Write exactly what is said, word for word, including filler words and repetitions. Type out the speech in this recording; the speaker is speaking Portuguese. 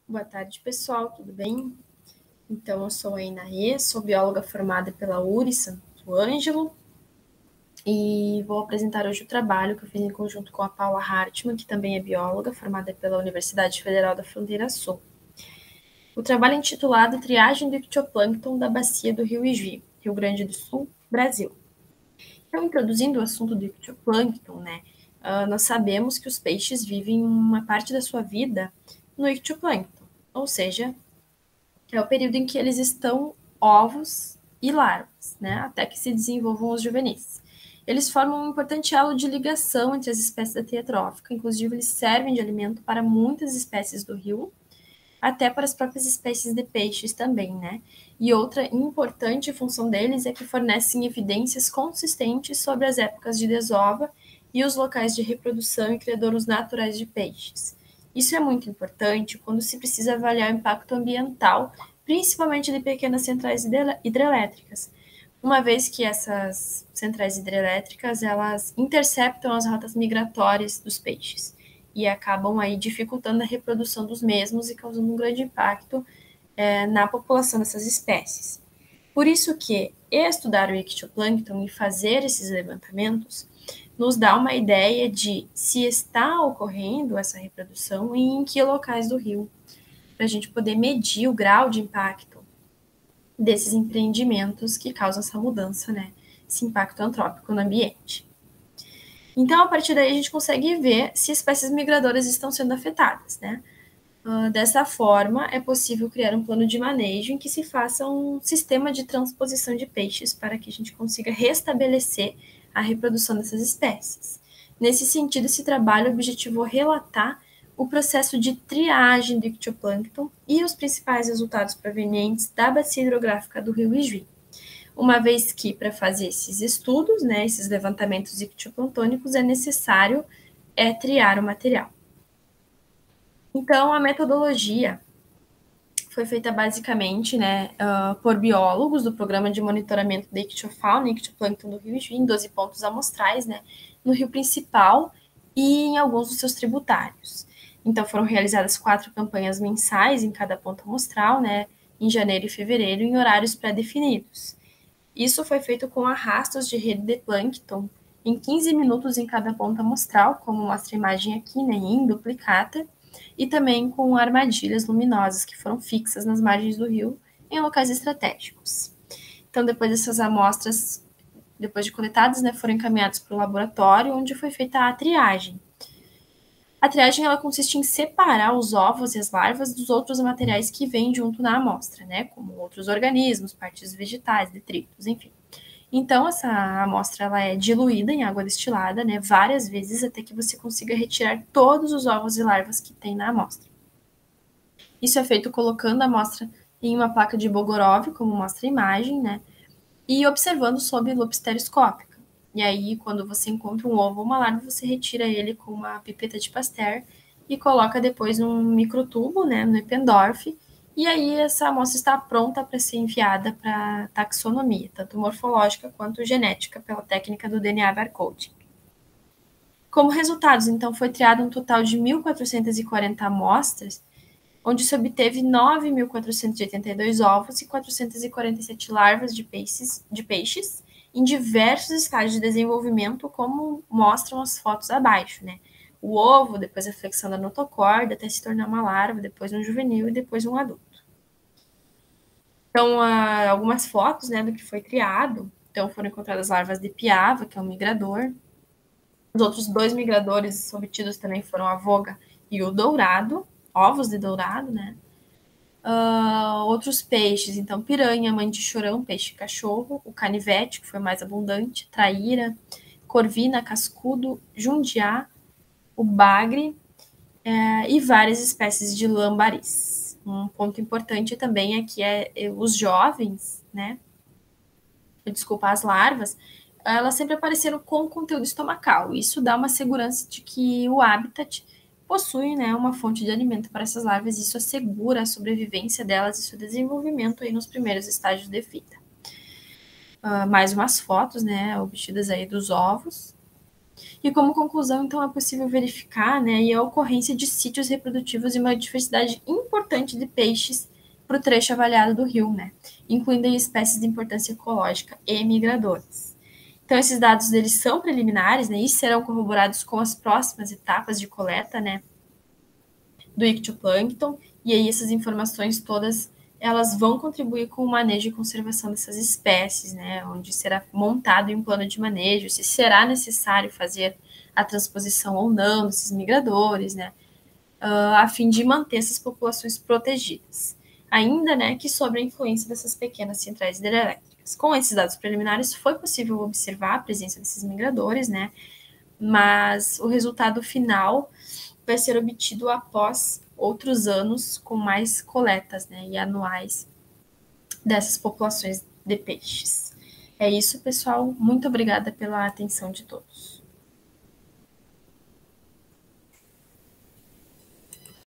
Boa tarde, pessoal, tudo bem? Então, eu sou a Inaê, sou bióloga formada pela U R I Santo Ângelo e vou apresentar hoje o trabalho que eu fiz em conjunto com a Paula Hartmann, que também é bióloga, formada pela Universidade Federal da Fronteira Sul. O trabalho é intitulado Triagem do Ictioplâncton da Bacia do Rio Ijuí, Rio Grande do Sul, Brasil. Então, introduzindo o assunto do ictioplâncton, né, uh, nós sabemos que os peixes vivem uma parte da sua vida no ictioplâncton, ou seja, é o período em que eles estão ovos e larvas, né, até que se desenvolvam os juvenis. Eles formam um importante elo de ligação entre as espécies da teia trófica, inclusive eles servem de alimento para muitas espécies do rio, até para as próprias espécies de peixes também, né? E outra importante função deles é que fornecem evidências consistentes sobre as épocas de desova e os locais de reprodução e criadouros naturais de peixes. Isso é muito importante quando se precisa avaliar o impacto ambiental, principalmente de pequenas centrais hidrelétricas, uma vez que essas centrais hidrelétricas elas interceptam as rotas migratórias dos peixes e acabam aí dificultando a reprodução dos mesmos e causando um grande impacto é, na população dessas espécies. Por isso que estudar o ictioplâncton e fazer esses levantamentos nos dá uma ideia de se está ocorrendo essa reprodução e em que locais do rio, para a gente poder medir o grau de impacto desses empreendimentos que causam essa mudança, né, esse impacto antrópico no ambiente. Então, a partir daí, a gente consegue ver se espécies migradoras estão sendo afetadas, né? Uh, dessa forma, é possível criar um plano de manejo em que se faça um sistema de transposição de peixes para que a gente consiga restabelecer a reprodução dessas espécies. Nesse sentido, esse trabalho objetivou relatar o processo de triagem do ictioplâncton e os principais resultados provenientes da bacia hidrográfica do rio Ijuí. Uma vez que, para fazer esses estudos, né, esses levantamentos ictioplantônicos, é necessário é, triar o material. Então, a metodologia foi feita basicamente né, uh, por biólogos do Programa de Monitoramento da Ictiofauna e Ictioplâncton do Rio Ijuí, em doze pontos amostrais, né, no rio principal e em alguns dos seus tributários. Então, foram realizadas quatro campanhas mensais em cada ponto amostral, né, em janeiro e fevereiro, em horários pré-definidos. Isso foi feito com arrastos de rede de plâncton em quinze minutos em cada ponta amostral, como mostra a imagem aqui, né, em duplicata, e também com armadilhas luminosas que foram fixas nas margens do rio em locais estratégicos. Então, depois dessas amostras, depois de coletadas, né, foram encaminhadas para o laboratório, onde foi feita a triagem. A triagem ela consiste em separar os ovos e as larvas dos outros materiais que vêm junto na amostra, né, como outros organismos, partes vegetais, detritos, enfim. Então, essa amostra ela é diluída em água destilada, né, várias vezes até que você consiga retirar todos os ovos e larvas que tem na amostra. Isso é feito colocando a amostra em uma placa de Bogorov, como mostra a imagem, né, e observando sob lupa estereoscópica. E aí, quando você encontra um ovo ou uma larva, você retira ele com uma pipeta de Pasteur e coloca depois num microtubo, né, no Eppendorf, e aí essa amostra está pronta para ser enviada para taxonomia, tanto morfológica quanto genética, pela técnica do D N A barcoding. Como resultados, então, foi triado um total de mil quatrocentas e quarenta amostras, onde se obteve nove mil quatrocentos e oitenta e dois ovos e quatrocentas e quarenta e sete larvas de peixes, de peixes em diversos estágios de desenvolvimento, como mostram as fotos abaixo, né? O ovo, depois a flexão da notocorda, até se tornar uma larva, depois um juvenil e depois um adulto. Então, uh, algumas fotos, né, do que foi criado. Então, foram encontradas larvas de piava, que é um migrador. Os outros dois migradores obtidos também foram a voga e o dourado, ovos de dourado, né? Uh, outros peixes, então, piranha, mantichorão, peixe-cachorro, o canivete, que foi mais abundante, traíra, corvina, cascudo, jundiá, o bagre é, e várias espécies de lambaris. Um ponto importante também é que é, é, os jovens, né, desculpa, as larvas, elas sempre apareceram com conteúdo estomacal. Isso dá uma segurança de que o habitat possui, né, uma fonte de alimento para essas larvas e isso assegura a sobrevivência delas e seu desenvolvimento aí nos primeiros estágios de vida. Uh, mais umas fotos, né, obtidas aí dos ovos. E como conclusão, então, é possível verificar, né, a ocorrência de sítios reprodutivos e uma diversidade importante de peixes para o trecho avaliado do rio, né? Incluindo aí espécies de importância ecológica e migradores. Então, esses dados deles são preliminares, né, e serão corroborados com as próximas etapas de coleta, né, do ictioplâncton, e aí essas informações todas, elas vão contribuir com o manejo e conservação dessas espécies, né, onde será montado um plano de manejo, se será necessário fazer a transposição ou não desses migradores, né, uh, a fim de manter essas populações protegidas. Ainda, né, que sobre a influência dessas pequenas centrais hidrelétricas. Com esses dados preliminares, foi possível observar a presença desses migradores, né, mas o resultado final vai ser obtido após outros anos com mais coletas, né, e anuais dessas populações de peixes. É isso, pessoal. Muito obrigada pela atenção de todos.